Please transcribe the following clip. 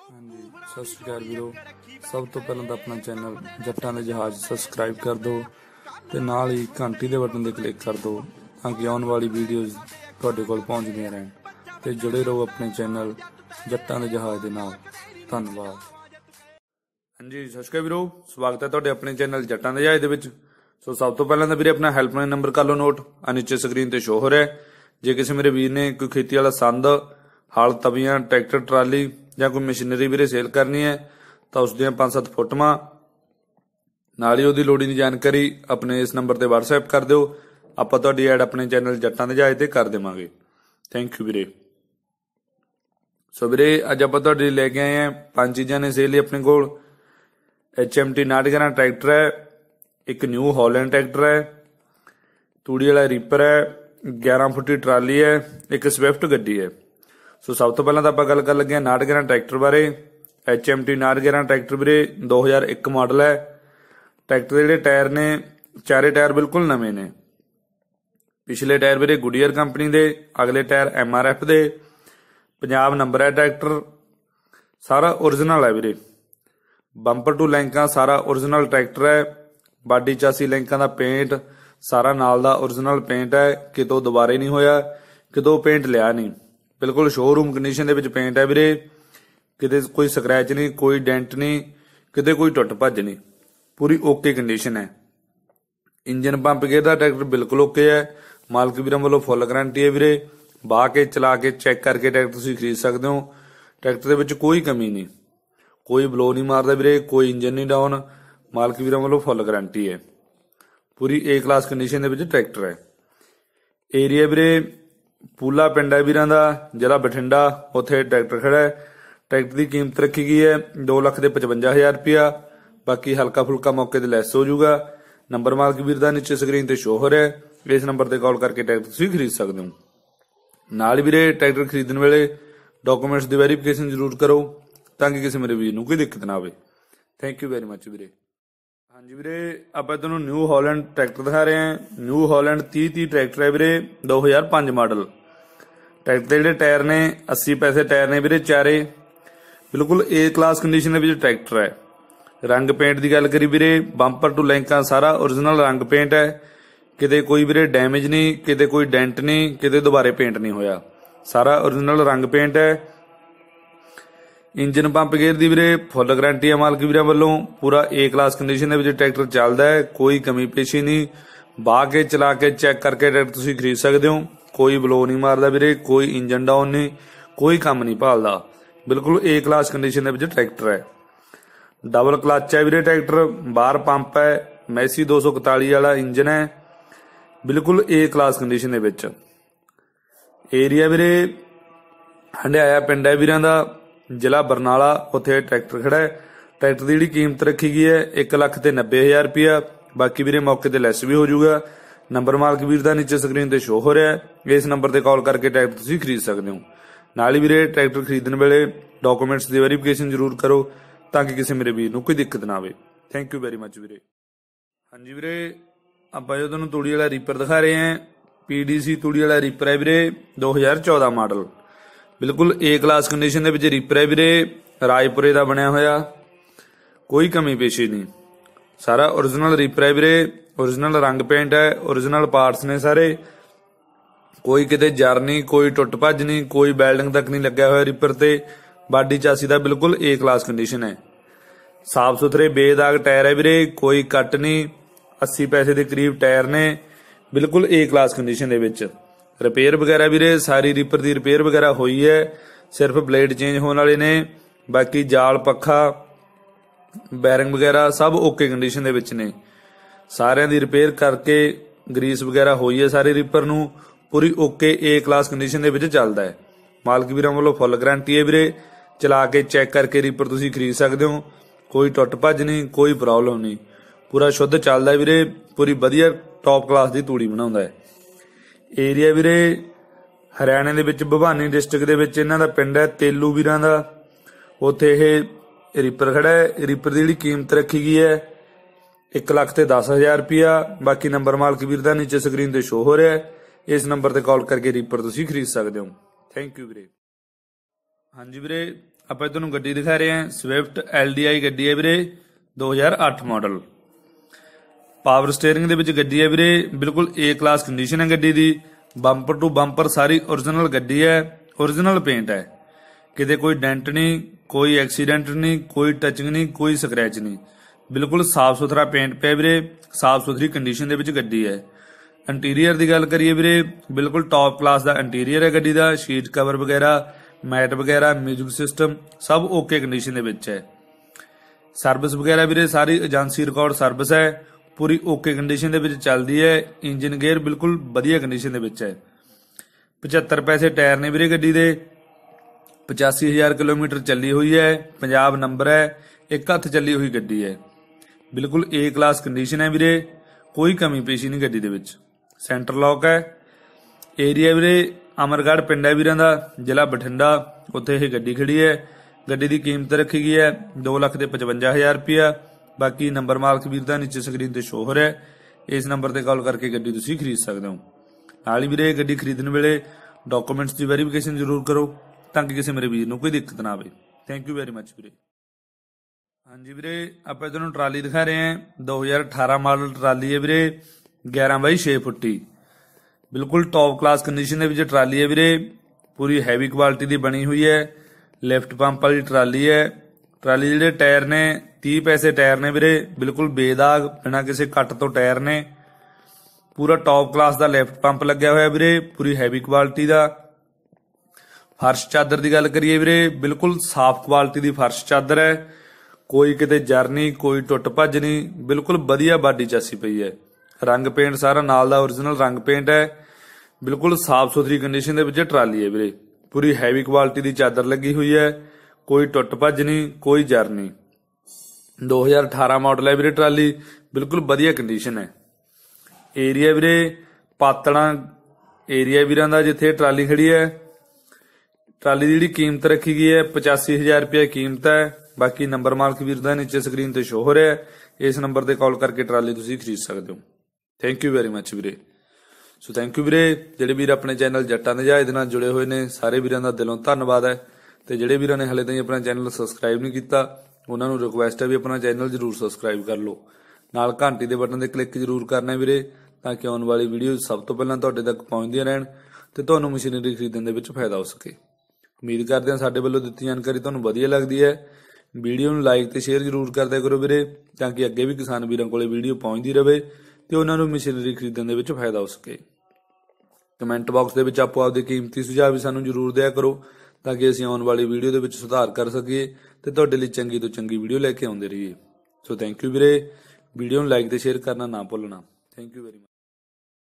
ਹਾਂਜੀ ਸਤਿ ਸ਼੍ਰੀ ਅਕਾਲ ਵੀਰੋ। ਸਭ ਤੋਂ ਪਹਿਲਾਂ ਤਾਂ ਆਪਣਾ ਚੈਨਲ ਜੱਟਾਂ ਦੇ ਜਹਾਜ਼ ਸਬਸਕ੍ਰਾਈਬ ਕਰ ਦਿਓ ਤੇ ਨਾਲ ਹੀ ਘੰਟੀ ਦੇ ਬਟਨ ਤੇ ਕਲਿੱਕ ਕਰ ਦਿਓ ਤਾਂ ਕਿ ਆਉਣ ਵਾਲੀ ਵੀਡੀਓਜ਼ ਤੁਹਾਡੇ ਕੋਲ ਪਹੁੰਚਦੀਆਂ ਰਹਿਣ ਤੇ ਜੁੜੇ ਰਹੋ ਆਪਣੇ ਚੈਨਲ ਜੱਟਾਂ ਦੇ ਜਹਾਜ਼ ਦੇ ਨਾਲ। ਧੰਨਵਾਦ। ਹਾਂਜੀ ਸਤਿ ਸ਼੍ਰੀ ਅਕਾਲ ਵੀਰੋ, ਸਵਾਗਤ ਹੈ ਤੁਹਾਡੇ ਆਪਣੇ ਚੈਨਲ ਜੱਟਾਂ ਦੇ ਜਹਾਜ਼ ਦੇ ਵਿੱਚ। ਸੋ ਸਭ ਤੋਂ ਪਹਿਲਾਂ ਤਾਂ ਵੀਰੇ ਆਪਣਾ ਹੈਲਪਲਾਈਨ ਨੰਬਰ ਕਰ ਲਓ ਨੋਟ, ਆ ਨੀਚੇ ਸਕਰੀਨ ਤੇ ਸ਼ੋ ਹੋ ਰਿਹਾ। ਜੇ ਕਿਸੇ ਮੇਰੇ ਵੀਰ ਨੇ ਕੋਈ ਖੇਤੀ ਵਾਲਾ ਸੰਦ, ਹਲ, ਤਵੀਆਂ, ਟਰੈਕਟਰ, ਟਰਾਲੀ ਜਾਂ ਕੋਈ ਮਸ਼ੀਨਰੀ ਵੀਰੇ ਸੇਲ ਕਰਨੀ ਹੈ ਤਾਂ ਉਸ ਦੀਆਂ 5-7 ਫੋਟੋਆਂ ਨਾਲ ਹੀ ਉਹਦੀ ਲੋੜੀਂਦੀ ਜਾਣਕਾਰੀ ਆਪਣੇ ਇਸ ਨੰਬਰ ਤੇ WhatsApp ਕਰ ਦਿਓ। ਆਪਾਂ ਤੁਹਾਡੀ ਐਡ ਆਪਣੇ ਚੈਨਲ ਜੱਟਾਂ ਦੇ ਜਹਾਜ਼ ਤੇ ਕਰ ਦੇਵਾਂਗੇ। ਥੈਂਕ ਯੂ ਵੀਰੇ। ਸੋ ਵੀਰੇ ਅੱਜ ਆਪਾਂ ਤੁਹਾਡੇ ਲਈ ਲੈ ਕੇ ਆਏ ਹਾਂ 5 ਚੀਜ਼ਾਂ ਨੇ ਸੇਲ ਲਈ ਆਪਣੇ ਕੋਲ। HMT 5911 ਟਰੈਕਟਰ ਹੈ, ਇੱਕ ਨਿਊ ਹਾਲੈਂਡ ਟਰੈਕਟਰ ਹੈ, ਤੂੜੀ ਵਾਲਾ ਰੀਪਰ ਹੈ, 11 ਫੁੱਟੀ ਟਰਾਲੀ ਹੈ, ਇੱਕ ਸਵਿਫਟ ਗੱਡੀ ਹੈ। ਸੋ ਸਭ ਤੋਂ ਪਹਿਲਾਂ ਤਾਂ ਆਪਾਂ ਗੱਲ ਕਰਨ ਲੱਗੇ ਹਾਂ 5911 ਟਰੈਕਟਰ ਬਾਰੇ। HMT 5911 ਟਰੈਕਟਰ ਵੀਰੇ 2001 ਮਾਡਲ ਹੈ। ਟਰੈਕਟਰ ਦੇ ਜਿਹੜੇ ਟਾਇਰ ਨੇ, ਚਾਰੇ ਟਾਇਰ ਬਿਲਕੁਲ ਨਵੇਂ ਨੇ। ਪਿਛਲੇ ਟਾਇਰ ਵੀਰੇ ਗੁਡੀਅਰ ਕੰਪਨੀ ਦੇ, ਅਗਲੇ ਟਾਇਰ MRF ਦੇ। ਪੰਜਾਬ ਨੰਬਰ ਹੈ ਟਰੈਕਟਰ, ਸਾਰਾ ਓਰੀਜਨਲ ਹੈ ਵੀਰੇ। ਬੰਪਰ ਟੂ ਲੈਂਕਾਂ ਸਾਰਾ ਓਰੀਜਨਲ ਟਰੈਕਟਰ ਹੈ। ਬਾਡੀ ਚਾਸੀ ਲੈਂਕਾਂ ਦਾ ਪੇਂਟ ਸਾਰਾ ਨਾਲ ਦਾ ਓਰੀਜਨਲ ਪੇਂਟ ਹੈ, ਕਿਤੋਂ ਦੁਬਾਰੇ ਨਹੀਂ ਹੋਇਆ, ਕਿਤੋਂ ਪੇਂਟ ਲਿਆ ਨਹੀਂ। ਬਿਲਕੁਲ ਸ਼ੋਰੂਮ ਕੰਡੀਸ਼ਨ ਦੇ ਵਿੱਚ ਪੇਂਟ ਹੈ ਵੀਰੇ। ਕਿਤੇ ਕੋਈ ਸਕ੍ਰੈਚ ਨਹੀਂ, ਕੋਈ ਡੈਂਟ ਨਹੀਂ, ਕਿਤੇ ਕੋਈ ਟੁੱਟ ਭੱਜ ਨਹੀਂ, ਪੂਰੀ ਓਕੇ ਕੰਡੀਸ਼ਨ ਹੈ। ਇੰਜਨ ਪੰਪ ਗੇਅਰ ਦਾ ਟਰੈਕਟਰ ਬਿਲਕੁਲ ਓਕੇ ਹੈ। ਮਾਲਕ ਵੀਰਾਂ ਵੱਲੋਂ ਫੁੱਲ ਗਰੰਟੀ ਹੈ ਵੀਰੇ। ਬਾਹ ਕੇ ਚਲਾ ਕੇ ਚੈੱਕ ਕਰਕੇ ਟਰੈਕਟਰ ਤੁਸੀਂ ਖਰੀਦ ਸਕਦੇ ਹੋ। ਟਰੈਕਟਰ ਦੇ ਵਿੱਚ ਕੋਈ ਕਮੀ ਨਹੀਂ, ਕੋਈ ਬਲੋ ਨਹੀਂ ਮਾਰਦਾ ਵੀਰੇ, ਕੋਈ ਇੰਜਨ ਨਹੀਂ ਡਾਊਨ। ਮਾਲਕ ਵੀਰਾਂ ਵੱਲੋਂ ਫੁੱਲ ਗਰੰਟੀ ਹੈ। ਪੂਰੀ A ਕਲਾਸ ਕੰਡੀਸ਼ਨ ਦੇ ਵਿੱਚ ਟਰੈਕਟਰ ਹੈ। ਏਰੀਆ ਵੀਰੇ ਪੂਲਾ ਪਿੰਡ ਹੈ ਵੀਰਾਂ ਦਾ, ਜ਼ਿਲ੍ਹਾ ਬਠਿੰਡਾ, ਉੱਥੇ ਟਰੈਕਟਰ ਖੜਾ ਹੈ। ਟਰੈਕਟਰ ਦੀ ਕੀਮਤ ਰੱਖੀ ਗਈ ਹੈ 2,55,000 ਰੁਪਇਆ। ਬਾਕੀ ਹਲਕਾ ਫੁਲਕਾ ਮੌਕੇ ਤੇ ਲੈਸ ਹੋ ਜਾਊਗਾ। ਨੰਬਰ ਮਾਲਕ ਵੀਰ ਦਾ ਨੀਚੇ ਸਕਰੀਨ ਤੇ ਸ਼ੋ ਹੋ ਰਿਹਾ, ਇਸ ਨੰਬਰ ਤੇ ਕਾਲ ਕਰਕੇ ਟਰੈਕਟਰ ਤੁਸੀਂ ਖਰੀਦ ਸਕਦੇ ਹੋ। ਨਾਲ ਵੀਰੇ ਟਰੈਕਟਰ ਖਰੀਦਣ ਵੇਲੇ ਡਾਕੂਮੈਂਟਸ ਦੀ ਵੈਰੀਫਿਕੇਸ਼ਨ ਜ਼ਰੂਰ ਕਰੋ ਤਾਂ ਕਿ ਕਿਸੇ ਮੇਰੇ ਵੀਰ ਨੂੰ ਕੋਈ ਦਿੱਕਤ ਨਾ ਆਵੇ। ਥੈਂਕ ਯੂ ਵੈਰੀ ਮੱਚ ਵੀਰੇ। ਹਾਂਜੀ ਵੀਰੇ ਆਪਾਂ ਤੁਹਾਨੂੰ ਨਿਊ ਹਾਲੈਂਡ ਟਰੈਕਟਰ ਦਿਖਾ ਰਹੇ ਹਾਂ। ਨਿਊ ਹਾਲੈਂਡ 3030 ਟਰੈਕਟਰ ਹੈ ਵੀਰੇ, 2005 ਮਾਡਲ। ਟਰੈਕਟਰ ਦੇ ਜਿਹੜੇ ਟਾਇਰ ਨੇ 80 ਪੈਸੇ ਟਾਇਰ ਨੇ ਵੀਰੇ ਚਾਰੇ। ਬਿਲਕੁਲ A ਕਲਾਸ ਕੰਡੀਸ਼ਨ ਦੇ ਵਿੱਚ ਟਰੈਕਟਰ ਹੈ। ਰੰਗ ਪੇਂਟ ਦੀ ਗੱਲ ਕਰੀ ਵੀਰੇ, ਬੰਪਰ ਟੂ ਲੈਂਕਾਂ ਸਾਰਾ ਓਰੀਜਨਲ ਰੰਗ ਪੇਂਟ ਹੈ। ਕਿਤੇ ਕੋਈ ਵੀਰੇ ਡੈਮੇਜ ਨਹੀਂ, ਕਿਤੇ ਕੋਈ ਡੈਂਟ ਨਹੀਂ, ਕਿਤੇ ਦੁਬਾਰੇ ਪੇਂਟ ਨਹੀਂ ਹੋਇਆ, ਸਾਰਾ ਓਰੀਜਨਲ ਰੰਗ ਪੇਂਟ ਹੈ। ਇੰਜਨ ਪੰਪ ਗੇਅਰ ਦੀ ਵੀਰੇ ਫੁੱਲ ਗਰੰਟੀ ਹੈ ਮਾਲਕ ਵੀਰਾਂ ਵੱਲੋਂ। ਪੂਰਾ A ਕਲਾਸ ਕੰਡੀਸ਼ਨ ਦੇ ਵਿੱਚ ਟਰੈਕਟਰ ਚੱਲਦਾ ਹੈ, ਕੋਈ ਕਮੀ ਪੇਸ਼ੀ ਨਹੀਂ। ਬਾਹ ਕੇ ਚਲਾ ਕੇ ਚੈੱਕ ਕਰਕੇ ਟਰੈਕਟਰ ਤੁਸੀਂ ਖਰੀਦ ਸਕਦੇ ਹੋ। ਕੋਈ ਬਲੋ ਨਹੀਂ ਮਾਰਦਾ ਵੀਰੇ, ਕੋਈ ਇੰਜਨ ਡਾਊਨ ਨਹੀਂ, ਕੋਈ ਕੰਮ ਨਹੀਂ ਭਾਲਦਾ। ਬਿਲਕੁਲ A ਕਲਾਸ ਕੰਡੀਸ਼ਨ ਦੇ ਵਿੱਚ ਟਰੈਕਟਰ ਹੈ। ਡਬਲ ਕਲੱਚ ਹੈ ਵੀਰੇ ਟਰੈਕਟਰ, ਬਾਹਰ ਪੰਪ ਹੈ, ਮੈਸੀ 241 ਵਾਲਾ ਇੰਜਨ ਹੈ। ਬਿਲਕੁਲ A ਕਲਾਸ ਕੰਡੀਸ਼ਨ ਦੇ ਵਿੱਚ। ਏਰੀਆ ਵੀਰੇ ਹੰਡਿਆਇਆ ਪਿੰਡ ਹੈ ਵੀਰਾਂ ਦਾ, ਜ਼ਿਲ੍ਹਾ ਬਰਨਾਲਾ, ਉੱਥੇ ਟਰੈਕਟਰ ਖੜਾ ਹੈ। ਟਰੈਕਟਰ ਦੀ ਜਿਹੜੀ ਕੀਮਤ ਰੱਖੀ ਗਈ ਹੈ 1,90,000 ਰੁਪਇਆ। ਬਾਕੀ ਵੀਰੇ ਮੌਕੇ ਤੇ ਲੈਸ ਵੀ ਹੋ ਜਾਊਗਾ। ਨੰਬਰ ਮਾਲਕ ਵੀਰ ਦਾ ਨੀਚੇ ਸਕਰੀਨ ਤੇ ਸ਼ੋ ਹੋ ਰਿਹਾ, ਇਸ ਨੰਬਰ ਤੇ ਕਾਲ ਕਰਕੇ ਟਰੈਕਟਰ ਤੁਸੀਂ ਖਰੀਦ ਸਕਦੇ ਹੋ। ਨਾਲ ਹੀ ਵੀਰੇ ਟਰੈਕਟਰ ਖਰੀਦਣ ਵੇਲੇ ਡਾਕੂਮੈਂਟਸ ਦੀ ਵੈਰੀਫਿਕੇਸ਼ਨ ਜ਼ਰੂਰ ਕਰੋ ਤਾਂ ਕਿ ਕਿਸੇ ਮੇਰੇ ਵੀਰ ਨੂੰ ਕੋਈ ਦਿੱਕਤ ਨਾ ਆਵੇ। ਥੈਂਕ ਯੂ ਵੈਰੀ ਮੱਚ ਵੀਰੇ। ਹਾਂਜੀ ਵੀਰੇ ਆਪਾਂ ਜੋ ਤੁਹਾਨੂੰ ਤੂੜੀ ਵਾਲਾ ਰੀਪਰ ਦਿਖਾ ਰਹੇ ਹਾਂ, PDC ਤੂੜੀ ਵਾਲਾ ਰੀਪਰ ਹੈ ਵੀਰੇ, 2014 ਮਾਡਲ। ਬਿਲਕੁਲ A ਕਲਾਸ ਕੰਡੀਸ਼ਨ ਦੇ ਵਿੱਚ ਰੀਪਰ ਹੈ ਵੀਰੇ। ਰਾਜਪੁਰੇ ਦਾ ਬਣਿਆ ਹੋਇਆ, ਕੋਈ ਕਮੀ ਪੇਸ਼ੀ ਨਹੀਂ, ਸਾਰਾ ਓਰੀਜਨਲ ਰੀਪਰ ਹੈ ਵੀਰੇ। ਓਰੀਜਨਲ ਰੰਗ ਪੇਂਟ ਹੈ, ਓਰੀਜਨਲ ਪਾਰਟਸ ਨੇ ਸਾਰੇ। ਕੋਈ ਕਿਤੇ ਜਰ ਨਹੀਂ, ਕੋਈ ਟੁੱਟ ਭੱਜ ਨਹੀਂ, ਕੋਈ ਵੈਲਡਿੰਗ ਤੱਕ ਨਹੀਂ ਲੱਗਿਆ ਹੋਇਆ ਰੀਪਰ ਤੇ। ਬਾਡੀ ਚਾਸੀ ਦਾ ਬਿਲਕੁਲ A ਕਲਾਸ ਕੰਡੀਸ਼ਨ ਹੈ। ਸਾਫ ਸੁਥਰੇ ਬੇਦਾਗ ਟਾਇਰ ਹੈ ਵੀਰੇ, ਕੋਈ ਕੱਟ ਨਹੀਂ। 80 ਪੈਸੇ ਦੇ ਕਰੀਬ ਟਾਇਰ ਨੇ, ਬਿਲਕੁਲ A ਕਲਾਸ ਕੰਡੀਸ਼ਨ ਦੇ ਵਿੱਚ। ਰਿਪੇਅਰ ਵਗੈਰਾ ਵੀਰੇ ਸਾਰੀ ਰੀਪਰ ਦੀ ਰਿਪੇਅਰ ਵਗੈਰਾ ਹੋਈ ਹੈ, ਸਿਰਫ ਬਲੇਡ ਚੇਂਜ ਹੋਣ ਵਾਲੇ ਨੇ। ਬਾਕੀ ਜਾਲ, ਪੱਖਾ, ਬੈਰਿੰਗ ਵਗੈਰਾ ਸਭ ਓਕੇ ਕੰਡੀਸ਼ਨ ਦੇ ਵਿੱਚ ਨੇ। ਸਾਰਿਆਂ ਦੀ ਰਿਪੇਅਰ ਕਰਕੇ ਗਰੀਸ ਵਗੈਰਾ ਹੋਈ ਹੈ ਸਾਰੇ ਰੀਪਰ ਨੂੰ। ਪੂਰੀ ਓਕੇ A ਕਲਾਸ ਕੰਡੀਸ਼ਨ ਦੇ ਵਿੱਚ ਚੱਲਦਾ ਹੈ। ਮਾਲਕ ਵੀਰਾਂ ਵੱਲੋਂ ਫੁੱਲ ਗਰੰਟੀ ਹੈ ਵੀਰੇ। ਚਲਾ ਕੇ ਚੈੱਕ ਕਰਕੇ ਰੀਪਰ ਤੁਸੀਂ ਖਰੀਦ ਸਕਦੇ ਹੋ। ਕੋਈ ਟੁੱਟ ਭੱਜ ਨਹੀਂ, ਕੋਈ ਪ੍ਰੋਬਲਮ ਨਹੀਂ, ਪੂਰਾ ਸ਼ੁੱਧ ਚੱਲਦਾ ਵੀਰੇ। ਪੂਰੀ ਵਧੀਆ ਟੌਪ ਕਲਾਸ ਦੀ ਤੂੜੀ ਬਣਾਉਂਦਾ ਹੈ। ਏਰੀਆ ਵੀਰੇ ਹਰਿਆਣੇ ਦੇ ਵਿੱਚ ਭਵਾਨੀ ਡਿਸਟ੍ਰਿਕਟ ਦੇ ਵਿੱਚ ਇਹਨਾਂ ਦਾ ਪਿੰਡ ਹੈ, ਤੇਲੂ ਵੀਰਾਂ ਦਾ। ਉੱਥੇ ਇਹ ਰੀਪਰ ਖੜਾ ਹੈ। ਰੀਪਰ ਦੀ ਜਿਹੜੀ ਕੀਮਤ ਰੱਖੀ ਗਈ ਹੈ 1,10,000 ਰੁਪਇਆ। ਬਾਕੀ ਨੰਬਰ ਮਾਲਕ ਵੀਰ ਦਾ ਨੀਚੇ ਸਕਰੀਨ ਤੇ ਸ਼ੋ ਹੋ ਰਿਹਾ ਹੈ, ਇਸ ਨੰਬਰ ਤੇ ਕਾਲ ਕਰਕੇ ਰੀਪਰ ਤੁਸੀਂ ਖਰੀਦ ਸਕਦੇ ਹੋ। ਥੈਂਕ ਯੂ ਵੀਰੇ। ਹਾਂਜੀ ਵੀਰੇ ਆਪਾਂ ਤੁਹਾਨੂੰ ਗੱਡੀ ਦਿਖਾ ਰਹੇ ਹਾਂ ਸਵਿਫਟ LDI ਗੱਡੀ ਹੈ ਵੀਰੇ 2008 ਮਾਡਲ। ਪਾਵਰ ਸਟੀਅਰਿੰਗ ਦੇ ਵਿੱਚ ਗੱਡੀ ਹੈ ਵੀਰੇ, ਬਿਲਕੁਲ A ਕਲਾਸ ਕੰਡੀਸ਼ਨ ਹੈ ਗੱਡੀ ਦੀ। ਬੰਪਰ ਟੂ ਬੰਪਰ ਸਾਰੀ ਓਰੀਜਨਲ ਗੱਡੀ ਹੈ, ਓਰੀਜਨਲ ਪੇਂਟ ਹੈ, ਕਿਤੇ ਕੋਈ ਡੈਂਟ ਨਹੀਂ, ਕੋਈ ਐਕਸੀਡੈਂਟ ਨਹੀਂ, ਕੋਈ ਟਚਿੰਗ ਨਹੀਂ, ਕੋਈ ਸਕ੍ਰੈਚ ਨਹੀਂ। ਬਿਲਕੁਲ ਸਾਫ ਸੁਥਰਾ ਪੇਂਟ ਪਿਆ ਵੀਰੇ, ਸਾਫ ਸੁਥਰੀ ਕੰਡੀਸ਼ਨ ਦੇ ਵਿੱਚ ਗੱਡੀ ਹੈ। ਇੰਟੀਰੀਅਰ ਦੀ ਗੱਲ ਕਰੀਏ ਵੀਰੇ, ਬਿਲਕੁਲ ਟੌਪ ਕਲਾਸ ਦਾ ਇੰਟੀਰੀਅਰ ਹੈ ਗੱਡੀ ਦਾ। ਸ਼ੀਟ ਕਵਰ ਵਗੈਰਾ, ਮੈਟ ਵਗੈਰਾ, ਮਿਊਜ਼ਿਕ ਸਿਸਟਮ ਸਭ ਓਕੇ ਕੰਡੀਸ਼ਨ ਦੇ ਵਿੱਚ ਹੈ। ਸਰਵਿਸ ਵਗੈਰਾ ਵੀਰੇ ਸਾਰੀ ਏਜੰਸੀ ਰਿਕਾਰਡ ਸਰਵਿਸ ਹੈ, ਪੂਰੀ ਓਕੇ ਕੰਡੀਸ਼ਨ ਦੇ ਵਿੱਚ ਚੱਲਦੀ ਹੈ। ਇੰਜਨ ਗੇਅਰ ਬਿਲਕੁਲ ਵਧੀਆ ਕੰਡੀਸ਼ਨ ਦੇ ਵਿੱਚ ਹੈ। 75 ਪੈਸੇ ਟਾਇਰ ਨੇ ਵੀਰੇ ਗੱਡੀ ਦੇ। 85,000 ਕਿਲੋਮੀਟਰ ਚੱਲੀ ਹੋਈ ਹੈ। ਪੰਜਾਬ ਨੰਬਰ ਹੈ, ਇੱਕ ਹੱਥ ਚੱਲੀ ਹੋਈ ਗੱਡੀ ਹੈ। ਬਿਲਕੁਲ A ਕਲਾਸ ਕੰਡੀਸ਼ਨ ਹੈ ਵੀਰੇ, ਕੋਈ ਕਮੀ ਪੇਸ਼ੀ ਨਹੀਂ ਗੱਡੀ ਦੇ ਵਿੱਚ। ਸੈਂਟਰ ਲੌਕ ਹੈ। ਏਰੀਆ ਵੀਰੇ ਅਮਰਗੜ੍ਹ ਪਿੰਡ ਹੈ ਵੀਰਾਂ ਦਾ, ਜ਼ਿਲ੍ਹਾ ਬਠਿੰਡਾ, ਉੱਥੇ ਇਹ ਗੱਡੀ ਖੜੀ ਹੈ। ਗੱਡੀ ਦੀ ਕੀਮਤ ਰੱਖੀ ਗਈ ਹੈ 2,55,000 ਰੁਪਇਆ। ਬਾਕੀ ਨੰਬਰ ਮਾਲਕ ਵੀਰ ਦਾ ਨੀਚੇ ਸਕਰੀਨ ਤੇ ਸ਼ੋਅ ਹੋ ਰਿਹਾ, ਇਸ ਨੰਬਰ ਤੇ ਕਾਲ ਕਰਕੇ ਗੱਡੀ ਤੁਸੀਂ ਖਰੀਦ ਸਕਦੇ ਹੋ। ਨਾਲ ਹੀ ਵੀਰੇ ਗੱਡੀ ਖਰੀਦਣ ਵੇਲੇ ਡਾਕੂਮੈਂਟਸ ਦੀ ਵੈਰੀਫਿਕੇਸ਼ਨ ਜ਼ਰੂਰ ਕਰੋ ਤਾਂ ਕਿ ਕਿਸੇ ਮੇਰੇ ਵੀਰ ਨੂੰ ਕੋਈ ਦਿੱਕਤ ਨਾ ਆਵੇ। ਥੈਂਕ ਯੂ ਵੈਰੀ ਮੱਚ ਵੀਰੇ। ਹਾਂਜੀ ਵੀਰੇ, ਆਪਾਂ ਤੁਹਾਨੂੰ ਟਰਾਲੀ ਦਿਖਾ ਰਹੇ ਹਾਂ 2018 ਮਾਡਲ ਟਰਾਲੀ ਹੈ ਵੀਰੇ, 11x6 ਫੁੱਟੀ। ਬਿਲਕੁਲ ਟੌਪ ਕਲਾਸ ਕੰਡੀਸ਼ਨ ਦੇ ਵਿੱਚ ਟਰਾਲੀ ਹੈ ਵੀਰੇ, ਪੂਰੀ ਹੈਵੀ ਕੁਆਲਿਟੀ ਦੀ ਬਣੀ ਹੋਈ ਹੈ। ਲਿਫਟ ਪੰਪ ਵਾਲੀ ਟਰਾਲੀ ਹੈ। ਟਰਾਲੀ ਦੇ ਜਿਹੜੇ ਟਾਇਰ ਨੇ 30 ਪੈਸੇ ਟਾਇਰ ਨੇ ਵੀਰੇ, ਬਿਲਕੁਲ ਬੇਦਾਗ ਬਿਨਾਂ ਕਿਸੇ ਕੱਟ ਤੋਂ ਟਾਇਰ ਨੇ। ਪੂਰਾ ਟੌਪ ਕਲਾਸ ਦਾ ਲਿਫਟ ਪੰਪ ਲੱਗਿਆ ਹੋਇਆ ਵੀਰੇ, ਪੂਰੀ ਹੈਵੀ ਕੁਆਲਿਟੀ ਦਾ। ਫਰਸ਼ ਚਾਦਰ ਦੀ ਗੱਲ ਕਰੀਏ ਵੀਰੇ, ਬਿਲਕੁਲ ਸਾਫ਼ ਕੁਆਲਿਟੀ ਦੀ ਫਰਸ਼ ਚਾਦਰ ਹੈ, ਕੋਈ ਕਿਤੇ ਜਰ ਨਹੀਂ, ਕੋਈ ਟੁੱਟ ਭੱਜ ਨਹੀਂ, ਬਿਲਕੁਲ ਵਧੀਆ ਬਾਡੀ ਚਾਸੀ ਪਈ ਹੈ। ਰੰਗ ਪੇਂਟ ਸਾਰਾ ਨਾਲ ਦਾ ਓਰੀਜਨਲ ਰੰਗ ਪੇਂਟ ਹੈ। ਬਿਲਕੁਲ ਸਾਫ਼ ਸੁਥਰੀ ਕੰਡੀਸ਼ਨ ਦੇ ਵਿੱਚ ਟਰਾਲੀ ਹੈ ਵੀਰੇ, ਪੂਰੀ ਹੈਵੀ ਕੁਆਲਿਟੀ ਦੀ ਚਾਦਰ ਲੱਗੀ ਹੋਈ ਹੈ, ਕੋਈ ਟੁੱਟ ਭੱਜ ਨਹੀਂ, ਕੋਈ ਜਰ ਨਹੀਂ। 2018 ਮਾਡਲ ਹੈ ਵੀਰੇ ਟਰਾਲੀ, ਬਿਲਕੁਲ ਵਧੀਆ ਕੰਡੀਸ਼ਨ ਹੈ। ਏਰੀਆ ਵੀਰੇ ਪਾਤਣਾ ਏਰੀਆ ਵੀਰਾਂ ਦਾ ਜਿੱਥੇ ਟਰਾਲੀ ਖੜੀ ਹੈ। ਟਰਾਲੀ ਦੀ ਜਿਹੜੀ ਕੀਮਤ ਰੱਖੀ ਗਈ ਹੈ 85,000 ਰੁਪਇਆ ਕੀਮਤ ਹੈ। ਬਾਕੀ ਨੰਬਰ ਮਾਲਕ ਵੀਰ ਦਾ ਨੀਚੇ ਸਕਰੀਨ ਤੇ ਸ਼ੋਅ ਹੋ ਰਿਹਾ, ਇਸ ਨੰਬਰ ਤੇ ਕਾਲ ਕਰਕੇ ਟਰਾਲੀ ਤੁਸੀਂ ਖਰੀਦ ਸਕਦੇ ਹੋ। ਥੈਂਕ ਯੂ ਵੈਰੀ ਮੱਚ ਵੀਰੇ। ਸੋ ਥੈਂਕ ਯੂ ਵੀਰੇ। ਜਿਹੜੇ ਵੀਰ ਆਪਣੇ ਚੈਨਲ ਜੱਟਾਂ ਦੇ ਜਹਾਜ਼ ਦੇ ਨਾਲ ਜੁੜੇ ਹੋਏ ਨੇ, ਸਾਰੇ ਵੀਰਾਂ ਦਾ ਦਿਲੋਂ ਧੰਨਵਾਦ ਹੈ। ਤੇ ਜਿਹੜੇ ਵੀਰਾਂ ਨੇ ਹਾਲੇ ਤਾਈਂ ਆਪਣਾ ਚੈਨਲ ਸਬਸਕ੍ਰਾਈਬ ਨਹੀਂ ਕੀਤਾ, ਉਹਨਾਂ ਨੂੰ ਰਿਕੁਐਸਟ ਹੈ ਵੀ ਆਪਣਾ ਚੈਨਲ ਜ਼ਰੂਰ ਸਬਸਕ੍ਰਾਈਬ ਕਰ ਲਓ। ਨਾਲ ਘੰਟੀ ਦੇ ਬਟਨ ਤੇ ਕਲਿੱਕ ਜ਼ਰੂਰ ਕਰਨਾ ਵੀਰੇ, ਤਾਂ ਕਿ ਆਉਣ ਵਾਲੀ ਵੀਡੀਓ ਸਭ ਤੋਂ ਪਹਿਲਾਂ ਤੁਹਾਡੇ ਤੱਕ ਪਹੁੰਚਦੀਆਂ ਰਹਿਣ ਤੇ ਤੁਹਾਨੂੰ ਮਸ਼ੀਨਰੀ ਖਰੀਦਣ ਦੇ ਵਿੱਚ ਫਾਇਦਾ ਹੋ ਸਕੇ। ਉਮੀਦ ਕਰਦੇ ਹਾਂ ਸਾਡੇ ਵੱਲੋਂ ਦਿੱਤੀ ਜਾਣਕਾਰੀ ਤੁਹਾਨੂੰ ਵਧੀਆ ਲੱਗਦੀ ਹੈ। ਵੀਡੀਓ ਨੂੰ ਲਾਈਕ ਤੇ ਸ਼ੇਅਰ ਜ਼ਰੂਰ ਕਰਦਿਆ ਕਰੋ ਵੀਰੇ, ਤਾਂ ਕਿ ਅੱਗੇ ਵੀ ਕਿਸਾਨ ਵੀਰਾਂ ਕੋਲੇ ਵੀਡੀਓ ਪਹੁੰਚਦੀ ਰਹੇ ਤੇ ਉਹਨਾਂ ਨੂੰ ਮਸ਼ੀਨਰੀ ਖਰੀਦਣ ਦੇ ਵਿੱਚ ਫਾਇਦਾ ਹੋ ਸਕੇ। ਕਮੈਂਟ ਬਾਕਸ ਦੇ ਵਿੱਚ ਆਪੋ ਆਪਦੇ ਕੀਮਤੀ ਸੁਝਾਅ ਵੀ ਸਾਨੂੰ ਜ਼ਰੂਰ ਦਿਆ ਕਰੋ, ਤਾਂ ਕਿ ਅਸੀਂ ਆਉਣ ਵਾਲੀ ਵੀਡੀਓ ਦੇ ਵਿੱਚ ਸੁਧਾਰ ਕਰ ਸਕੀਏ ਤੇ ਤੁਹਾਡੇ ਲਈ ਚੰਗੀ ਤੋਂ ਚੰਗੀ ਵੀਡੀਓ ਲੈ ਕੇ ਆਉਂਦੇ ਰਹੀਏ। ਸੋ ਥੈਂਕ ਯੂ ਵੀਰੇ। ਵੀਡੀਓ ਨੂੰ ਲਾਈਕ ਤੇ ਸ਼ੇਅਰ ਕਰਨਾ ਨਾ ਭੁੱਲਣਾ। Thank you very much.